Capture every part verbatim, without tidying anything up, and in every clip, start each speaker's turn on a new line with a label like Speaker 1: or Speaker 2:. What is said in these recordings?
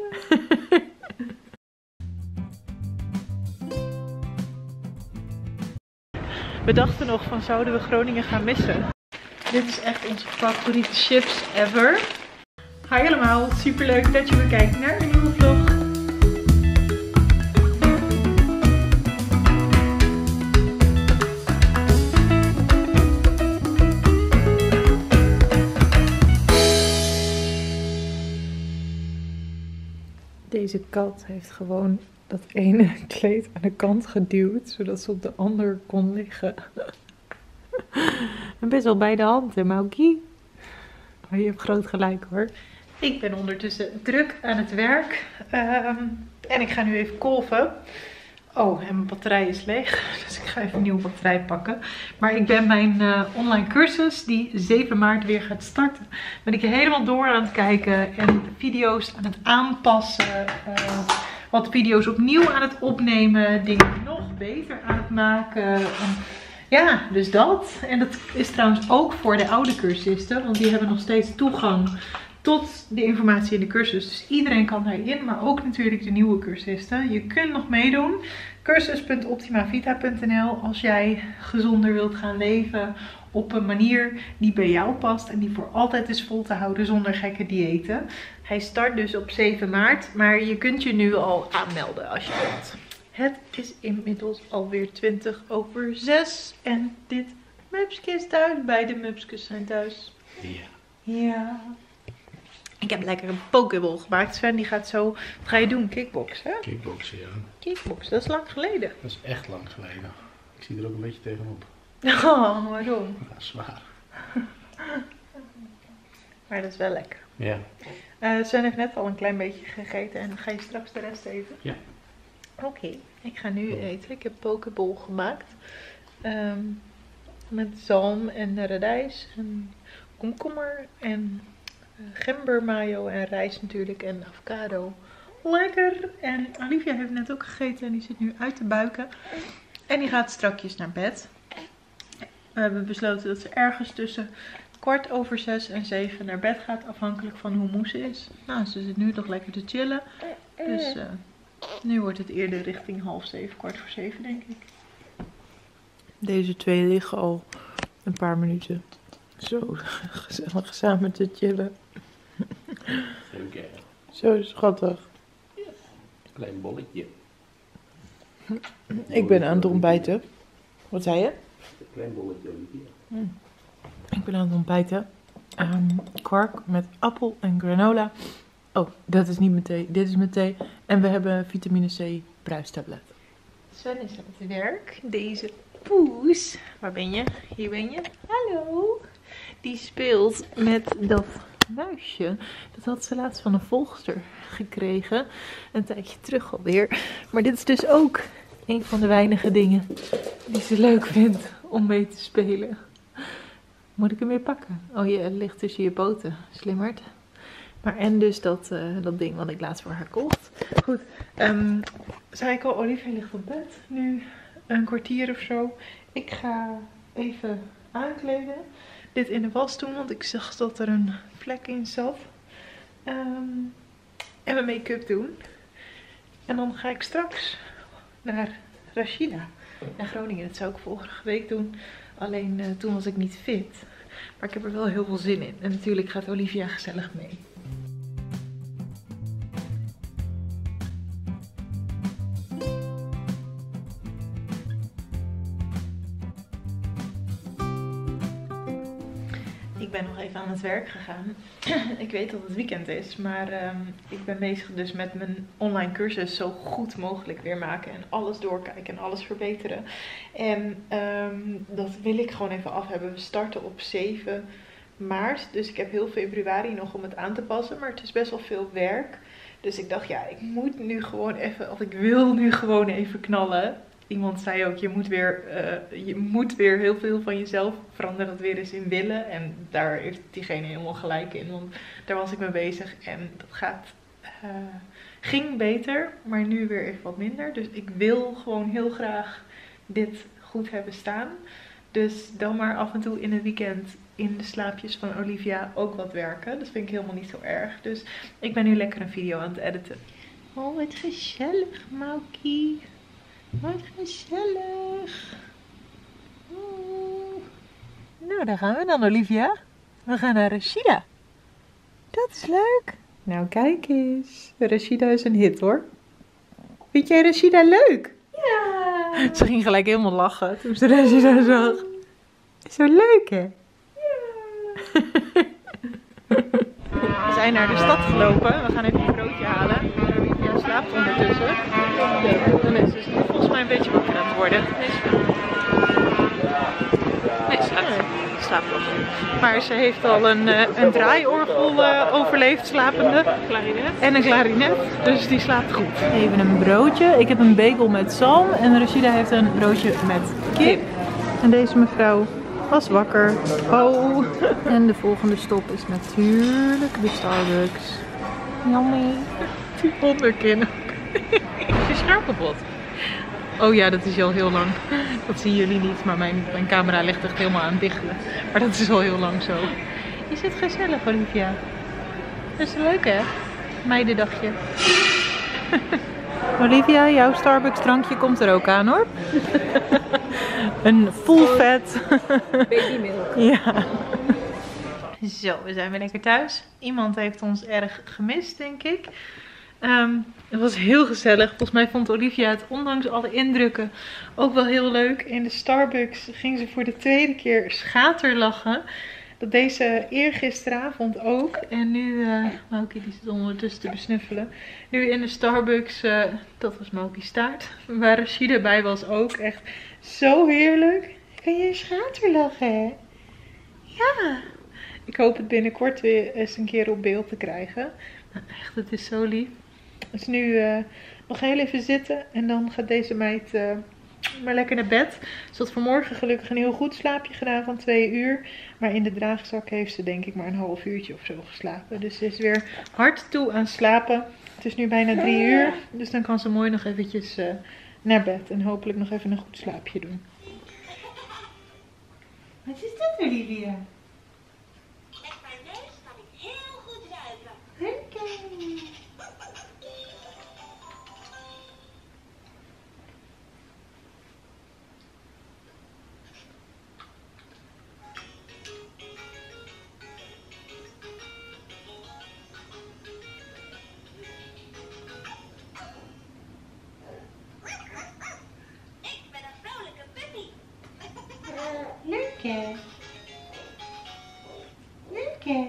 Speaker 1: We dachten nog van zouden we Groningen gaan missen. Dit is echt onze favoriete chips ever. Hi allemaal, super leuk dat je weer kijkt naar een nieuwe vlog. Deze kat heeft gewoon dat ene kleed aan de kant geduwd, zodat ze op de ander kon liggen. En best wel bij de hand, hè, Maukie? Maar je hebt groot gelijk, hoor. Ik ben ondertussen druk aan het werk. Um, en ik ga nu even kolven. Oh, en mijn batterij is leeg. Dus ik ga even een nieuwe batterij pakken. Maar ik ben mijn uh, online cursus, die zeven maart weer gaat starten. Ben ik helemaal door aan het kijken. En video's aan het aanpassen. Uh, wat video's opnieuw aan het opnemen. Dingen nog beter aan het maken. En ja, dus dat. En dat is trouwens ook voor de oude cursisten. Want die hebben nog steeds toegang tot de informatie in de cursus. Dus iedereen kan daarin. Maar ook natuurlijk de nieuwe cursisten. Je kunt nog meedoen. cursus punt optimavita punt n l als jij gezonder wilt gaan leven. Op een manier die bij jou past. En die voor altijd is vol te houden zonder gekke diëten. Hij start dus op zeven maart. Maar je kunt je nu al aanmelden als je wilt. Het is inmiddels alweer twintig over zes. En dit mupske is thuis. Beide mupskes zijn thuis.
Speaker 2: Ja.
Speaker 1: Ja. Ik heb lekker een pokeball gemaakt. Sven die gaat zo... Wat ga je doen? Kickboksen, hè?
Speaker 2: Kickboksen, ja.
Speaker 1: Kickboksen, dat is lang geleden.
Speaker 2: Dat is echt lang geleden. Ik zie er ook een beetje tegenop.
Speaker 1: Oh, waarom?
Speaker 2: Ja, zwaar.
Speaker 1: Maar dat is wel lekker.
Speaker 2: Ja.
Speaker 1: Uh, Sven heeft net al een klein beetje gegeten. En ga je straks de rest eten?
Speaker 2: Ja.
Speaker 1: Oké, okay, ik ga nu eten. Ik heb pokeball gemaakt. Um, met zalm en radijs en komkommer en uh, gember mayo en rijst natuurlijk en avocado. Lekker! En Olivia heeft net ook gegeten en die zit nu uit te buiken. En die gaat strakjes naar bed. We hebben besloten dat ze ergens tussen kwart over zes en zeven naar bed gaat, afhankelijk van hoe moe ze is. Nou, ze zit nu toch lekker te chillen. Dus uh, nu wordt het eerder richting half zeven, kwart voor zeven denk ik. Deze twee liggen al een paar minuten zo gezellig samen te chillen.
Speaker 2: Oké.
Speaker 1: Zo schattig.
Speaker 2: Klein bolletje.
Speaker 1: Ik ben aan het ontbijten. Wat zei je?
Speaker 2: Een klein bolletje Olivia.
Speaker 1: Hmm. Ik ben aan het ontbijten. Um, kwark met appel en granola. Oh, dat is niet mijn thee. Dit is mijn thee. En we hebben vitamine C bruistablet. Sven is aan het werk. Deze poes. Waar ben je? Hier ben je. Hallo. Die speelt met dat muisje. Dat had ze laatst van een volgster gekregen. Een tijdje terug alweer. Maar dit is dus ook een van de weinige dingen die ze leuk vindt om mee te spelen. Moet ik hem weer pakken? Oh, je ligt tussen je poten. Slimmerd. Maar en dus dat, uh, dat ding wat ik laatst voor haar kocht. Goed. Um, zei ik al, Olivia ligt op bed. Nu een kwartier of zo. Ik ga even aankleden. Dit in de was doen, want ik zag dat er een vlek in zat. Um, en mijn make-up doen. En dan ga ik straks naar Rashida. Naar Groningen. Dat zou ik vorige week doen. Alleen uh, toen was ik niet fit. Maar ik heb er wel heel veel zin in. En natuurlijk gaat Olivia gezellig mee. Ik ben nog even aan het werk gegaan. Ik weet dat het weekend is, maar um, ik ben bezig dus met mijn online cursus zo goed mogelijk weer maken. En alles doorkijken en alles verbeteren. En um, dat wil ik gewoon even af hebben. We starten op zeven maart, dus ik heb heel februari nog om het aan te passen. Maar het is best wel veel werk. Dus ik dacht, ja, ik moet nu gewoon even, of ik wil nu gewoon even knallen. Iemand zei ook, je moet, weer, uh, je moet weer heel veel van jezelf veranderen, dat weer eens in willen. En daar heeft diegene helemaal gelijk in, want daar was ik mee bezig. En dat gaat, uh, ging beter, maar nu weer even wat minder. Dus ik wil gewoon heel graag dit goed hebben staan. Dus dan maar af en toe in het weekend in de slaapjes van Olivia ook wat werken. Dat vind ik helemaal niet zo erg. Dus ik ben nu lekker een video aan het editen. Oh, wat gezellig, Maukie. Wat gezellig. Oh. Nou, daar gaan we dan, Olivia. We gaan naar Rashida. Dat is leuk. Nou, kijk eens. Rashida is een hit, hoor. Vind jij Rashida leuk? Ja. Ze ging gelijk helemaal lachen toen ze Rashida zag. Zo leuk, hè? Ja. We zijn naar de stad gelopen. We gaan even een broodje halen. Olivia slaapt ondertussen. Dan is ze volgens mij een beetje wakker aan het worden. Nee, nee, slaapt. Slaapt nog. Maar ze heeft al een, een draaiorgel uh, overleefd, slapende. Klarinet. En een klarinet. Dus die slaapt goed. Even een broodje. Ik heb een bagel met zalm. En Rashida heeft een broodje met kip. En deze mevrouw was wakker. Oh. En de volgende stop is natuurlijk de Starbucks. Yummy. Die hondenkin ook. Is je scherm kapot? Oh ja, dat is al heel lang. Dat zien jullie niet, maar mijn, mijn camera ligt echt helemaal aan het dichtelen. Maar dat is al heel lang zo. Is het gezellig, Olivia? Dat is leuk, hè? Meidendagje. Olivia, jouw Starbucks drankje komt er ook aan, hoor. Een full fat.
Speaker 3: Baby milk.
Speaker 1: Ja. Zo, we zijn weer lekker thuis. Iemand heeft ons erg gemist, denk ik. Um, het was heel gezellig. Volgens mij vond Olivia het, ondanks alle indrukken, ook wel heel leuk. In de Starbucks ging ze voor de tweede keer schaterlachen. Dat deze eergisteravond ook. En nu, uh, Maukie die zit ondertussen te besnuffelen. Nu in de Starbucks, uh, dat was Maukie staart. Waar Rashida bij was ook. Echt zo heerlijk. Kan je schaterlachen, hè? Ja. Ik hoop het binnenkort weer eens een keer op beeld te krijgen. Echt, het is zo lief. Dus nu uh, nog heel even zitten. En dan gaat deze meid uh, maar lekker naar bed. Ze had vanmorgen gelukkig een heel goed slaapje gedaan van twee uur. Maar in de draagzak heeft ze denk ik maar een half uurtje of zo geslapen. Dus ze is weer hard toe aan slapen. Het is nu bijna drie uur. Dus dan kan ze mooi nog eventjes uh, naar bed. En hopelijk nog even een goed slaapje doen. Wat is dat, Olivia?
Speaker 4: Met mijn neus kan ik heel goed ruiken.
Speaker 1: Oké.
Speaker 4: Ik ben een vrolijke puppy.
Speaker 1: Leuk, hè? Leuk, hè?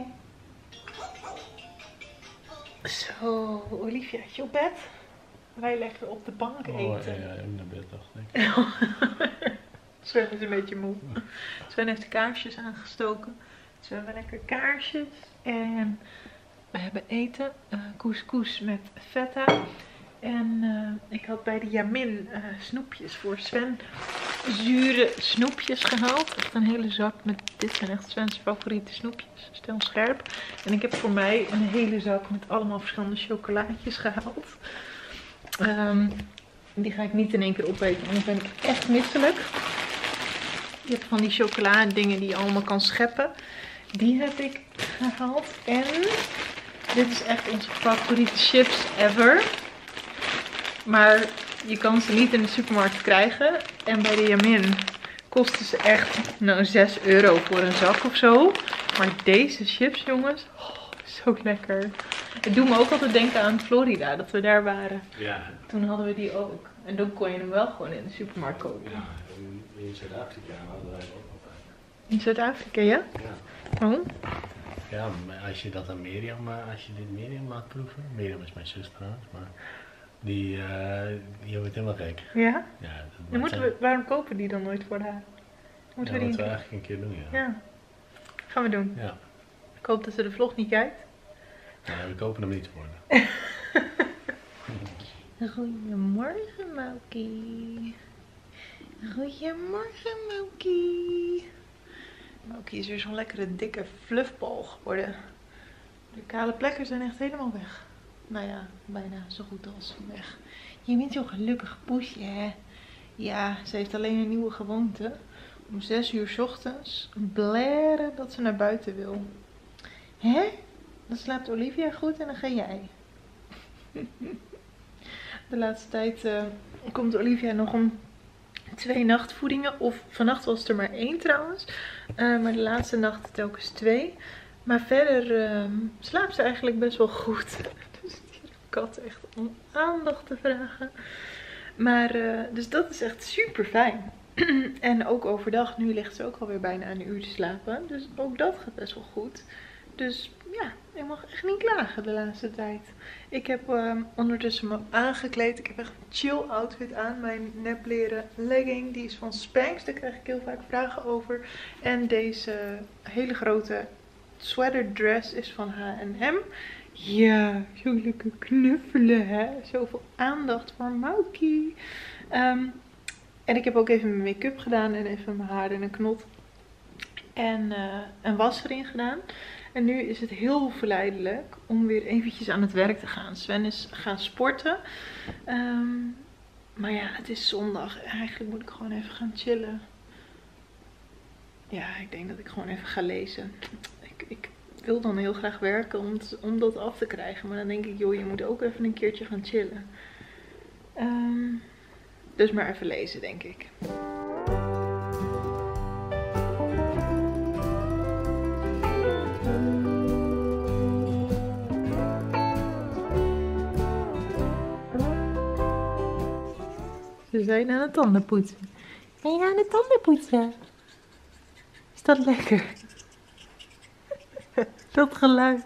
Speaker 1: Zo, Olivia, is je op bed? Wij lekker op de bank eten.
Speaker 2: Oh, ja, ja, ik naar bed dacht ik.
Speaker 1: Sven is een beetje moe. Sven heeft de kaarsjes aangestoken. Dus we hebben lekker kaarsjes. En we hebben eten. Uh, couscous met feta. En uh, ik had bij de Yamin uh, snoepjes voor Sven. Zure snoepjes gehaald. Echt een hele zak met, dit zijn echt Sven's favoriete snoepjes. Stel scherp. En ik heb voor mij een hele zak met allemaal verschillende chocolaatjes gehaald. Um, die ga ik niet in één keer opeten, anders ben ik echt misselijk. Je hebt van die chocoladedingen die je allemaal kan scheppen. Die heb ik gehaald. En dit is echt onze favoriete chips ever. Maar je kan ze niet in de supermarkt krijgen. En bij de Yamin kosten ze echt nou zes euro voor een zak of zo. Maar deze chips, jongens, oh, zo lekker. Het doet me ook altijd denken aan Florida, dat we daar waren.
Speaker 2: Ja.
Speaker 1: Toen hadden we die ook. En dan kon je hem wel gewoon in de supermarkt kopen.
Speaker 2: Ja, in, in Zuid-Afrika hadden wij ook altijd.
Speaker 1: In Zuid-Afrika, ja?
Speaker 2: Ja.
Speaker 1: Oh?
Speaker 2: Ja, maar als je dat aan Mirjam, als je dit Mirjam laat proeven. Mirjam is mijn zus trouwens, maar die, uh, die wordt helemaal gek.
Speaker 1: Ja?
Speaker 2: Ja, dat
Speaker 1: Dan moeten we, waarom kopen die dan nooit voor haar? Moeten
Speaker 2: ja,
Speaker 1: we die
Speaker 2: dat we eigenlijk een keer doen, ja.
Speaker 1: Ja. Gaan we doen.
Speaker 2: Ja.
Speaker 1: Ik hoop dat ze de vlog niet kijkt.
Speaker 2: Ja, we kopen hem niet voor haar.
Speaker 1: Goedemorgen, Maukie. Goedemorgen, Maukie. Maukie is weer zo'n lekkere dikke fluffbal geworden. De kale plekken zijn echt helemaal weg. Nou ja, bijna zo goed als weg. Je bent zo'n gelukkig poesje, hè? Ja, ze heeft alleen een nieuwe gewoonte. om zes uur 's ochtends blaren dat ze naar buiten wil. Hè? Dan slaapt Olivia goed en dan ga jij. De laatste tijd uh, komt Olivia nog om twee nachtvoedingen. Of vannacht was het er maar één trouwens. Uh, maar de laatste nacht telkens twee. Maar verder uh, slaapt ze eigenlijk best wel goed. Dus die kat echt om aandacht te vragen. Maar uh, dus dat is echt super fijn. En ook overdag, nu ligt ze ook alweer bijna een uur te slapen. Dus ook dat gaat best wel goed. Dus ja, ik mag echt niet klagen de laatste tijd. Ik heb uh, ondertussen me aangekleed. Ik heb echt een chill outfit aan. Mijn nepleren legging, die is van Spanx. Daar krijg ik heel vaak vragen over. En deze hele grote sweater dress is van H en M. Ja, zo lekker knuffelen, hè. Zoveel aandacht voor Maukie. Um, en ik heb ook even mijn make-up gedaan en even mijn haar in een knot. En uh, een was erin gedaan. En nu is het heel verleidelijk om weer eventjes aan het werk te gaan. Sven is gaan sporten. Um, maar ja, het is zondag. Eigenlijk moet ik gewoon even gaan chillen. Ja, ik denk dat ik gewoon even ga lezen. Ik, ik wil dan heel graag werken om, t, om dat af te krijgen. Maar dan denk ik, joh, je moet ook even een keertje gaan chillen. Um, dus maar even lezen, denk ik. Ze zijn aan het tanden poetsen. Ben je aan het tanden poetsen? Is dat lekker? Dat geluid.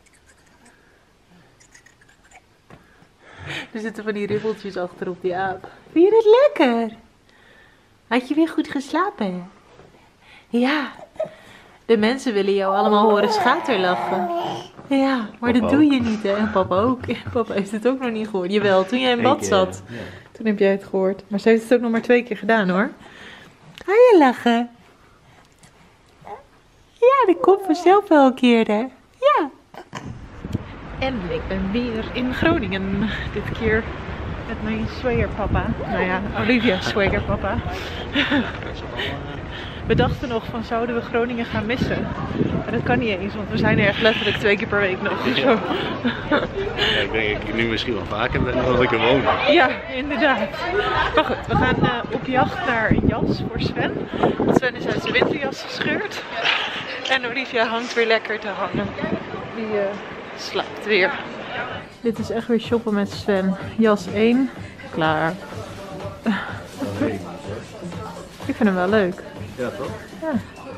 Speaker 1: Er zitten van die ribbeltjes achter op die aap. Vind je het lekker? Had je weer goed geslapen? Ja. De mensen willen jou allemaal horen schaterlachen. Ja, maar papa dat doe je niet, hè? En papa ook. Papa heeft het ook nog niet gehoord. Jawel, toen jij in bad zat. Ja. Toen heb jij het gehoord. Maar ze heeft het ook nog maar twee keer gedaan, hoor. Ga je lachen? Ja, dat komt vanzelf wel een keer, hè? Ja. En ik ben weer in Groningen. Dit keer met mijn swagerpapa. Nou ja, Olivia's swagerpapa. We dachten nog van, zouden we Groningen gaan missen? Maar dat kan niet eens, want we zijn er echt letterlijk twee keer per week nog. Dus zo.
Speaker 2: Ja, ik denk dat ik nu misschien wel vaker ben dan ik er woon.
Speaker 1: Ja, inderdaad. Maar goed, we gaan uh, op jacht naar een jas voor Sven. Want Sven is uit zijn winterjas gescheurd. En Olivia hangt weer lekker te hangen. Die uh, slaapt weer. Dit is echt weer shoppen met Sven. Jas één, klaar. Ik vind hem wel leuk.
Speaker 2: Ja, toch?
Speaker 1: Ja.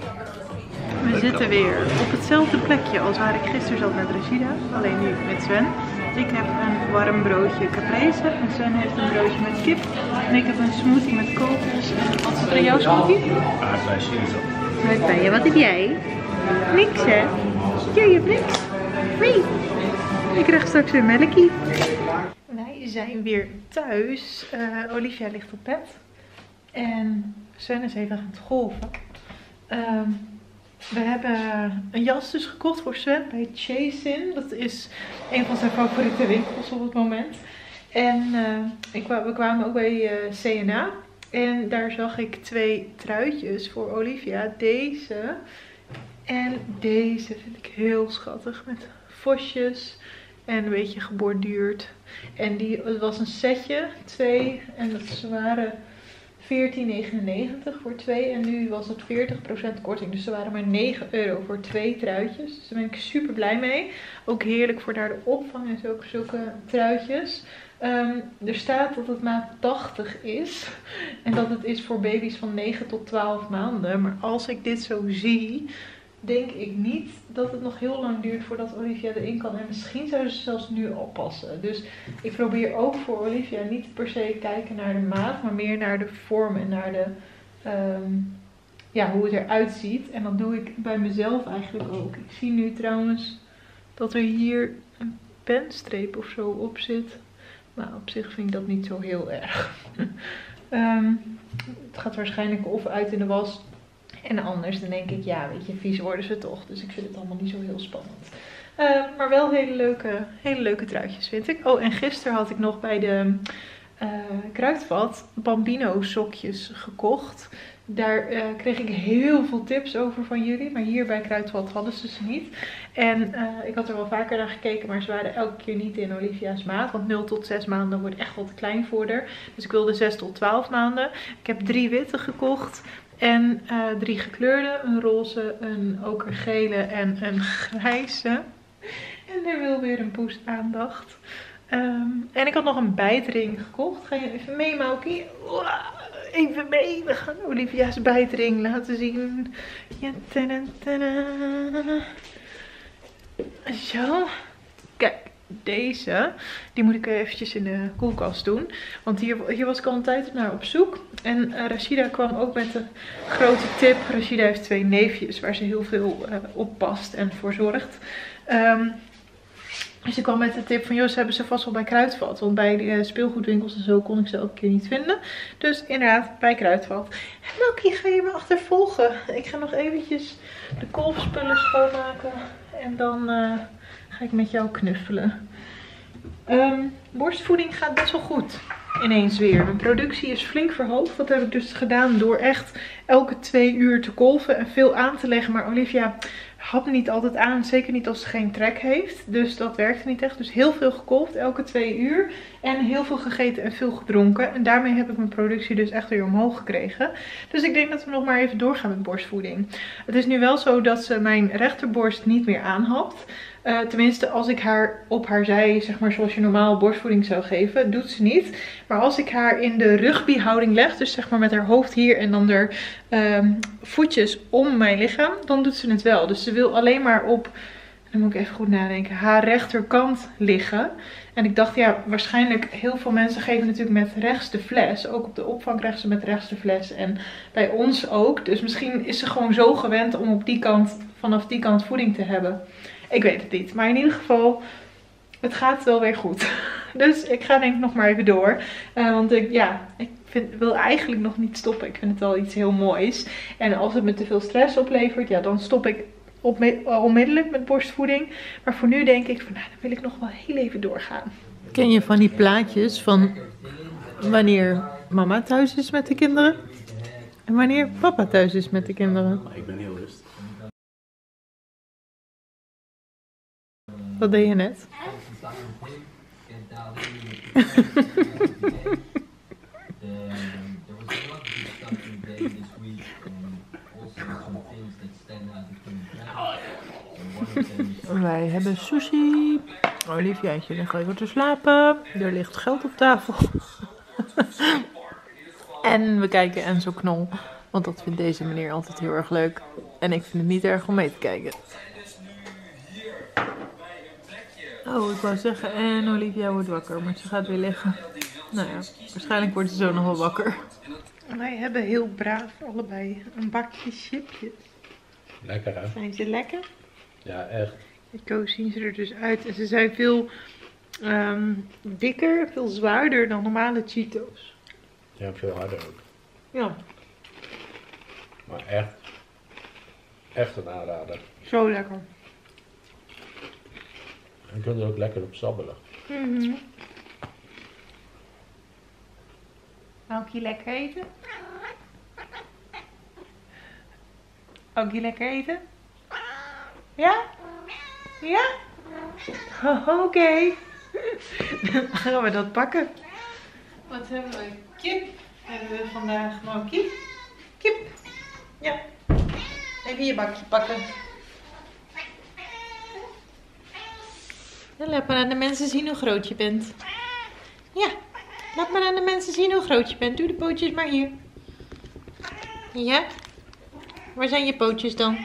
Speaker 1: We zitten weer op hetzelfde plekje als waar ik gisteren zat met Rashida. Alleen nu met Sven. Ik heb een warm broodje caprese. En Sven heeft een broodje met kip. En ik heb een smoothie met kokos. En wat is er in jouw smoothie?
Speaker 2: Aardbei sinaasappel.
Speaker 1: Aardbeien. Wat heb jij? Niks, hè? Ja, je hebt niks. Nee. Ik krijg straks een melkie. Wij zijn weer thuis. Uh, Olivia ligt op bed. En Sven is even aan het golven. Um, we hebben een jas dus gekocht voor Sven bij Chase-In. Dat is een van zijn favoriete winkels op het moment. En uh, ik, we kwamen ook bij uh, C en A. En daar zag ik twee truitjes voor Olivia. Deze en deze vind ik heel schattig. Met vosjes en een beetje geborduurd. En die, het was een setje, twee. En dat waren veertien negenennegentig voor twee. En nu was het veertig procent korting. Dus ze waren maar negen euro voor twee truitjes. Dus daar ben ik super blij mee. Ook heerlijk voor naar de opvang en zo, zulke truitjes. Um, er staat dat het maat tachtig is. En dat het is voor baby's van negen tot twaalf maanden. Maar als ik dit zo zie, denk ik niet dat het nog heel lang duurt voordat Olivia erin kan. En misschien zou ze zelfs nu al passen. Dus ik probeer ook voor Olivia niet per se kijken naar de maat, maar meer naar de vorm en naar de, um, ja, hoe het eruit ziet. En dat doe ik bij mezelf eigenlijk ook. Ik zie nu trouwens dat er hier een penstreep of zo op zit. Maar op zich vind ik dat niet zo heel erg. um, het gaat waarschijnlijk of uit in de was. En anders dan denk ik, ja, weet je, vies worden ze toch. Dus ik vind het allemaal niet zo heel spannend. Uh, maar wel hele leuke, hele leuke truitjes, vind ik. Oh, en gisteren had ik nog bij de uh, Kruidvat Bambino sokjes gekocht. Daar uh, kreeg ik heel veel tips over van jullie. Maar hier bij Kruidvat hadden ze ze niet. En uh, ik had er wel vaker naar gekeken. Maar ze waren elke keer niet in Olivia's maat. Want nul tot zes maanden wordt echt wel te klein voor haar. Dus ik wilde zes tot twaalf maanden. Ik heb drie witte gekocht. En uh, drie gekleurde. Een roze, een okergele en een grijze. En er wil weer een poes aandacht. Um, en ik had nog een bijtring gekocht. Ga je even mee, Maukie? Even mee. We gaan Olivia's bijtring laten zien. Ja, tada, tada. Zo. Kijk, deze. Die moet ik eventjes in de koelkast doen. Want hier, hier was ik al een tijd naar op zoek. En uh, Rashida kwam ook met een grote tip. Rashida heeft twee neefjes waar ze heel veel uh, op past en voor zorgt. Um, Dus ik kwam met de tip van, joh, ze hebben ze vast wel bij Kruidvat. Want bij de speelgoedwinkels en zo kon ik ze elke keer niet vinden. Dus inderdaad, bij Kruidvat. En Maukie, ga je me achtervolgen? Ik ga nog eventjes de kolfspullen schoonmaken. En dan uh, ga ik met jou knuffelen. Um, borstvoeding gaat best wel goed. Ineens weer. Mijn productie is flink verhoogd. Dat heb ik dus gedaan door echt elke twee uur te kolven en veel aan te leggen. Maar Olivia hapt niet altijd aan. Zeker niet als ze geen trek heeft. Dus dat werkte niet echt. Dus heel veel gekolfd elke twee uur. En heel veel gegeten en veel gedronken. En daarmee heb ik mijn productie dus echt weer omhoog gekregen. Dus ik denk dat we nog maar even doorgaan met borstvoeding. Het is nu wel zo dat ze mijn rechterborst niet meer aanhapt. Uh, tenminste, als ik haar op haar zij, zeg maar zoals je normaal borstvoeding zou geven, doet ze niet. Maar als ik haar in de rugbyhouding leg, dus zeg maar met haar hoofd hier en dan haar um, voetjes om mijn lichaam, dan doet ze het wel. Dus ze wil alleen maar op, dan moet ik even goed nadenken, haar rechterkant liggen. En ik dacht, ja, waarschijnlijk heel veel mensen geven natuurlijk met rechts de fles. Ook op de opvang krijgen ze met rechts de fles. En bij ons ook. Dus misschien is ze gewoon zo gewend om op die kant, vanaf die kant voeding te hebben. Ik weet het niet. Maar in ieder geval, het gaat wel weer goed. Dus ik ga denk ik nog maar even door. Uh, want ik, ja, ik vind, wil eigenlijk nog niet stoppen. Ik vind het wel iets heel moois. En als het me te veel stress oplevert, ja, dan stop ik op, onmiddellijk met borstvoeding. Maar voor nu denk ik, van, nou, dan wil ik nog wel heel even doorgaan.
Speaker 3: Ken je van die plaatjes van wanneer mama thuis is met de kinderen? En wanneer papa thuis is met de kinderen?
Speaker 2: Maar ik ben heel rustig.
Speaker 3: Wat deed je net? Wij hebben sushi. Oliviaatje ligt even te slapen. Er ligt geld op tafel. En we kijken Enzo Knol. Want dat vindt deze meneer altijd heel erg leuk. En ik vind het niet erg om mee te kijken. Oh, ik wou zeggen, en Olivia wordt wakker, maar ze gaat weer liggen. Nou ja, waarschijnlijk wordt ze zo nog wel wakker.
Speaker 1: Wij hebben heel braaf allebei een bakje chipjes.
Speaker 2: Lekker hè?
Speaker 1: Zijn ze lekker?
Speaker 2: Ja, echt.
Speaker 1: Zo zien ze er dus uit. En ze zijn veel um, dikker, veel zwaarder dan normale Cheetos.
Speaker 2: Ja, veel harder ook.
Speaker 1: Ja.
Speaker 2: Maar echt, echt een aanrader.
Speaker 1: Zo lekker.
Speaker 2: Je kunt er ook lekker op sabbelen.
Speaker 1: Mm-hmm. Ook je lekker eten? Ook je lekker eten? Ja? Ja? Oh, oké. Okay. Dan gaan we dat pakken. Wat hebben we? Kip hebben we vandaag. Nou, kip. Kip. Ja. Even je bakje pakken. Ja, laat maar aan de mensen zien hoe groot je bent. Ja, laat maar aan de mensen zien hoe groot je bent. Doe de pootjes maar hier. Ja? Waar zijn je pootjes dan?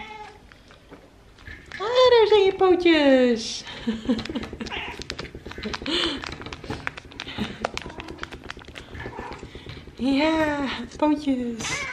Speaker 1: Ah, daar zijn je pootjes. Ja, pootjes.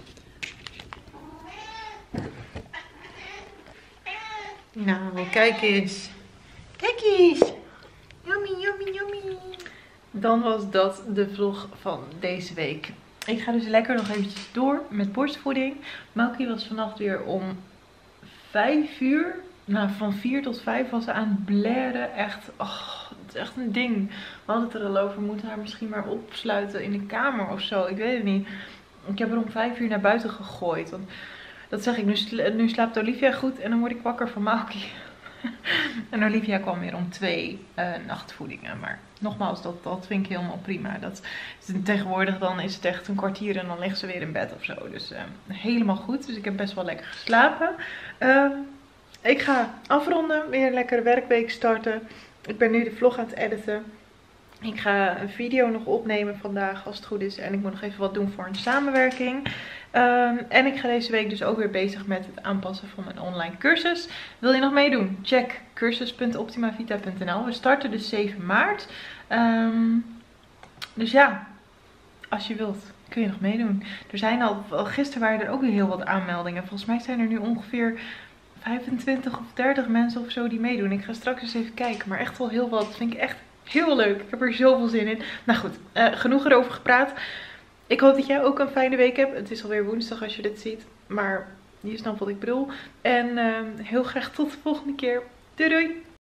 Speaker 1: Nou, kijk eens. Kijk eens. Yummy, yummy, yummy. Dan was dat de vlog van deze week. Ik ga dus lekker nog eventjes door met borstvoeding. Maukie was vannacht weer om vijf uur. Nou, van vier tot vijf was ze aan het blaren. Echt, oh, het is echt een ding. We hadden het er al over. We moeten haar misschien maar opsluiten in de kamer of zo. Ik weet het niet. Ik heb er om vijf uur naar buiten gegooid. Want dat zeg ik, nu, sla nu slaapt Olivia goed en dan word ik wakker van Maukie. En Olivia kwam weer om twee uh, nachtvoedingen. Maar nogmaals, dat, dat vind ik helemaal prima. Dat, tegenwoordig dan is het echt een kwartier en dan ligt ze weer in bed of zo. Dus uh, helemaal goed. Dus ik heb best wel lekker geslapen. Uh, ik ga afronden. Weer een lekkere werkweek starten. Ik ben nu de vlog aan het editen. Ik ga een video nog opnemen vandaag als het goed is. En ik moet nog even wat doen voor een samenwerking. Um, en ik ga deze week dus ook weer bezig met het aanpassen van mijn online cursus. Wil je nog meedoen? Check cursus punt optimavita punt n l. We starten dus zeven maart. Um, dus ja, als je wilt kun je nog meedoen. Er zijn al, gisteren waren er ook weer heel wat aanmeldingen. Volgens mij zijn er nu ongeveer vijfentwintig of dertig mensen of zo die meedoen. Ik ga straks eens even kijken. Maar echt wel heel wat. Dat vind ik echt heel leuk. Ik heb er zoveel zin in. Nou goed, uh, genoeg erover gepraat. Ik hoop dat jij ook een fijne week hebt. Het is alweer woensdag als je dit ziet. Maar je snapt wat ik bedoel. En uh, heel graag tot de volgende keer. Doei doei!